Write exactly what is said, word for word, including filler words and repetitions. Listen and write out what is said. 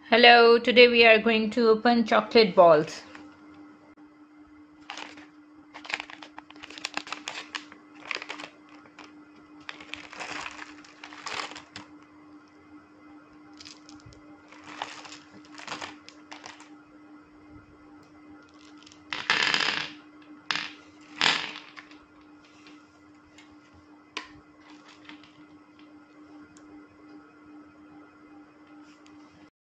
Hello, today we are going to open chocolate balls.